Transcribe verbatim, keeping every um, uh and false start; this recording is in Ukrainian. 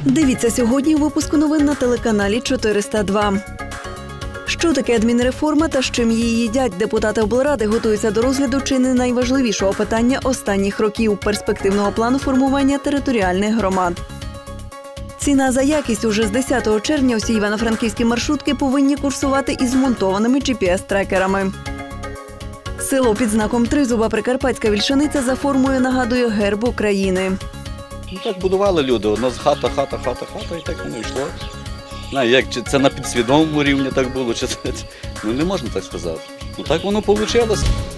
Дивіться сьогодні у випуску новин на телеканалі чотириста два. Що таке адмінреформа та з чим її їдять? Депутати облради готуються до розгляду чи не найважливішого питання останніх років – перспективного плану формування територіальних громад. Ціна за якість. Уже з десятого червня усі івано-франківські маршрутки повинні курсувати із змонтованими джі пі ес-трекерами. Село під знаком Тризуба, Прикарпатська Вільшаниця за формою нагадує герб України. Ну, так будували люди. У нас хата, хата, хата, хата, і так воно йшло. Знаю, як, чи це на підсвідомому рівні так було, чи це, ну не можна так сказати. Ну так воно вийшло.